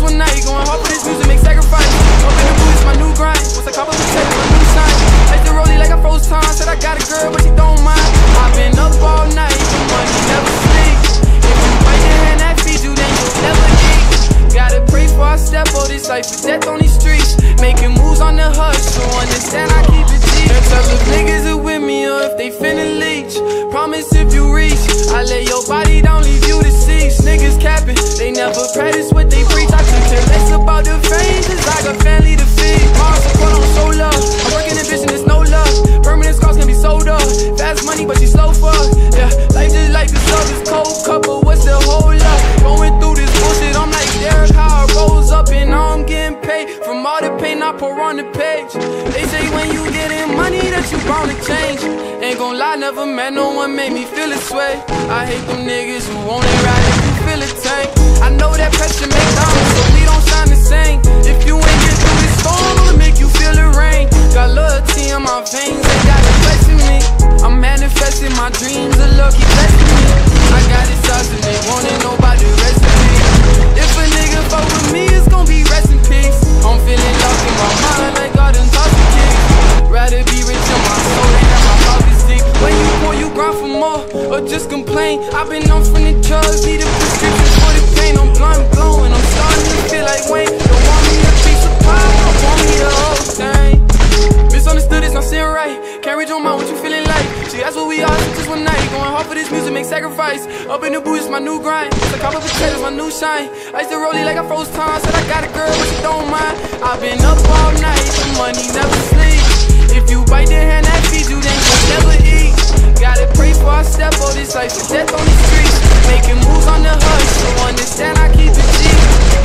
one night, going hard for this music, make sacrifice. Up in the booth, it's my new grind. Once I cop up the table, my new sign. I used to roll it like I froze time. Said I got a girl, but she don't mind. I've been up all night, the money never sleep. If you bite your hand that feeds you, then you'll never eat. Gotta pray for I step on this life for death on these streets. Making moves on the hush, so understand I keep it deep. And tell the niggas are with me or if they finna leech. Promise if you reach, I lay your body down, leave you deceased. Niggas capping, they never practice what they preach. I could care less about the fame, cause I got family to feed. Mars support on so love, I'm working in vision, there's no love. Permanent scars can be sold up, fast money but she slow fuck. Yeah, life just like this love is cold cup, but what's the whole up? Going through this bullshit, I'm like Derek, how I rose up and now I'm getting paid. From all the pain I pour on the page. They say when you getting money that you bound to change. Ain't gon' lie, never met no one made me feel this way. I hate them niggas who only ride if you feel a tank. I know that pressure make diamonds, so we don't shine the same. If you ain't get through this storm, I'ma make you feel the rain. Got loyalty in my veins, they got it blessing me. I'm manifesting my dreams, the Lord keep blessing me. I got it sauce and they wanna know about the recipe. If a nigga fuck with me, it's gon' be rest in peace. I'm feeling lost in my mind like God done taught the kids. Rather be rich in my soul than have my pockets deep. When you pour, you grind for more, or just complain. I've been on from the drugs, need a prescription for the pain. I'm blind blowing, I'm starting to feel like Wayne. Don't want me a piece of pie, don't want me the whole thing. Misunderstood, it's not sitting right. Can't read your mind, what you feeling like? She asked what we are, just one night. Going hard for this music, make sacrifice. Up in the booth, it's my new grind. It's a cop up potatoes, my new shine. I used to roll it like I froze time. Said I got a girl, but she don't mind. I've been up all night, the money never sleep. If you bite the hand that feeds you, then you'll never eat. Gotta pray for I step on this life for death on the streets. Making moves on the hush, so understand I keep it G.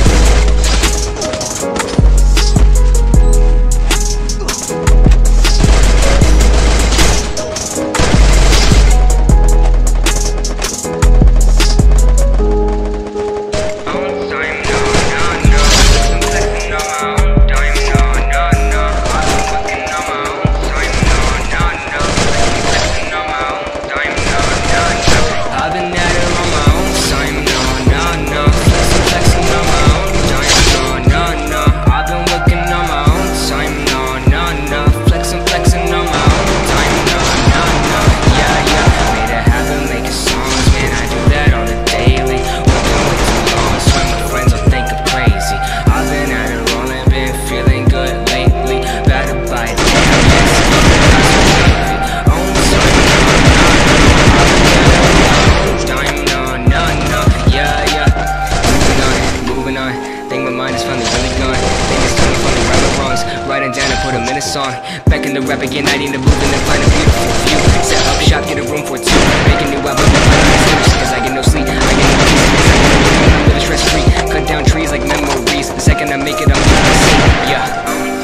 Song. Back in the rap again, I need to move and then find a beautiful view. Set up shop, get a room for two. Make a new album, cause I get no sleep. I get no peace, live a stress free. Cut down trees like memories. The second I make it, I'm gonna see. Yeah.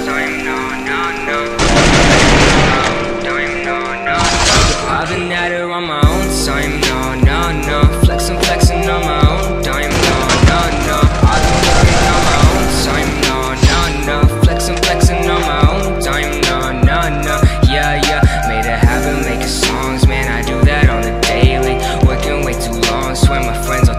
I've been at it on my own time, no. Flexing on my own time, no. I've been working on my own time, no. Flexing on my own time, no. Yeah. Made it happen, making songs, man, I do that on the daily. Working way too long, swear my friends are